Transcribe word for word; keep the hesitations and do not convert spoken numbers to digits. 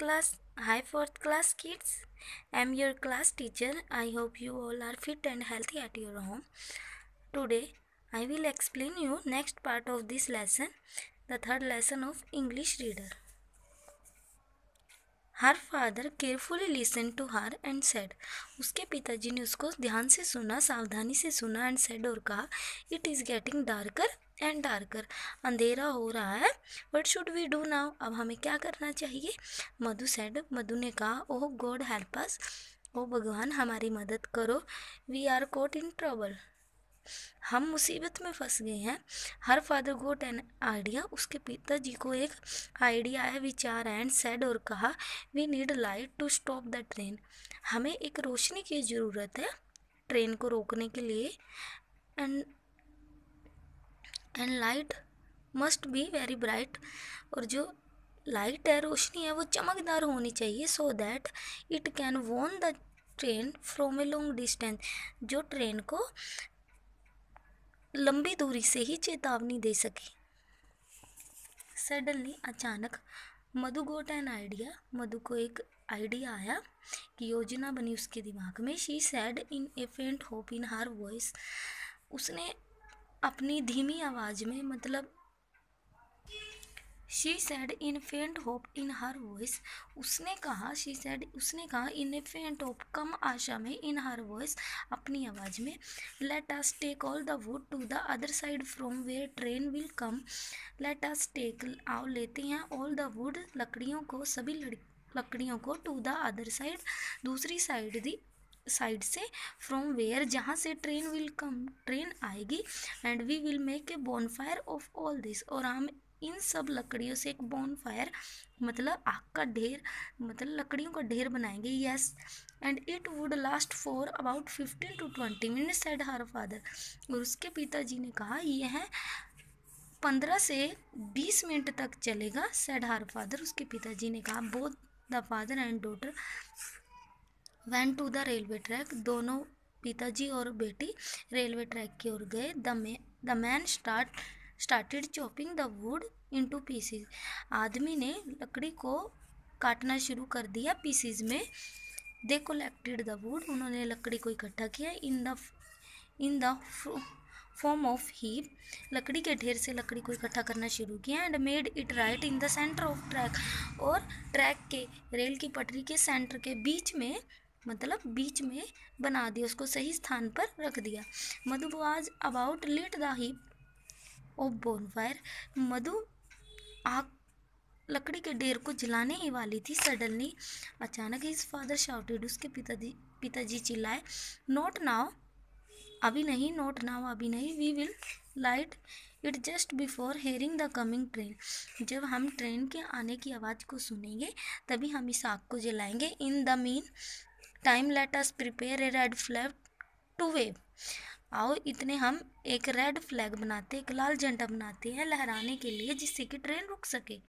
class. Hi fourth class kids. I'm your class teacher. I hope you all are fit and healthy at your home. Today I will explain you next part of this lesson, the third lesson of English reader. Her father carefully listened to her and said. उसके पिताजी ने उसको ध्यान से सुना, सावधानी से सुना and said और कहा, It is getting darker and darker. अंधेरा हो रहा है. What should we do now? अब हमें क्या करना चाहिए? मधु said. मधु ने कहा, Oh God help us. ओ भगवान हमारी मदद करो. We are caught in trouble. हम मुसीबत में फंस गए हैं. Her father got an idea. उसके पिताजी को एक आइडिया है, विचार है एंड सेड और कहा, we need light to stop the train. हमें एक रोशनी की ज़रूरत है ट्रेन को रोकने के लिए. And and light must be very bright. और जो लाइट है, रोशनी है, वो चमकदार होनी चाहिए, so that it can warn the train from a long distance. जो ट्रेन को लंबी दूरी से ही चेतावनी दे सके. सडनली अचानक मधु गोट एन आइडिया. मधु को एक आइडिया आया कि योजना बनी उसके दिमाग में. शी सैड इन ए फेंट होप इन हर वॉइस. उसने अपनी धीमी आवाज़ में, मतलब शी सैड इन फेंट होप इन हर वॉइस. उसने कहा शी सैड उसने कहा इन ए फेंट होप, कम आशा में, इन हर वॉइस, अपनी आवाज़ में. Let us take all the wood to the other side from where train will come. Let us take, आओ लेते हैं, ऑल द वुड, लकड़ियों को, सभी लकड़ियों को, टू द अदर साइड, दूसरी साइड दी साइड से, फ्रॉम वेयर, जहाँ से ट्रेन विल कम, ट्रेन आएगी, and we will make a bonfire of all this. और हम इन सब लकड़ियों से एक बॉनफायर, मतलब आग का ढेर, मतलब लकड़ियों का ढेर बनाएंगे. Yes, and it would last for about fifteen to twenty minutes said her father. और उसके पिताजी ने कहा, यह पंद्रह से बीस मिनट तक चलेगा, सेड हर फादर. उसके पिताजी ने कहा. Both the father and daughter went to the railway track. दोनों पिताजी और बेटी रेलवे ट्रैक की ओर गए. The the man start started chopping the wood into pieces. आदमी ने लकड़ी को काटना शुरू कर दिया पीसेस में. They collected the wood. उन्होंने लकड़ी को इकट्ठा किया. In the in the form of heap. लकड़ी के ढेर से लकड़ी को इकट्ठा करना शुरू किया. And made it right in the centre of track. और ट्रैक के, रेल की पटरी के सेंटर के बीच में, मतलब बीच में बना दिया, उसको सही स्थान पर रख दिया. Madhu was about lit the heap of bonfire. Madhu आग, लकड़ी के ढेर को जलाने ही वाली थी. सडनली अचानक हिज फादर शाउटेड. उसके पिताजी पिताजी चिल्लाए. नॉट नाउ, अभी नहीं, नॉट नाउ, अभी नहीं. We will light it just before hearing the coming train. जब हम ट्रेन के आने की आवाज़ को सुनेंगे तभी हम इस आग को जलाएंगे. In the meantime let us prepare a red flag to wave. आओ इतने हम एक रेड फ्लैग बनाते, एक लाल झंडा बनाते हैं लहराने के लिए, जिससे कि ट्रेन रुक सके.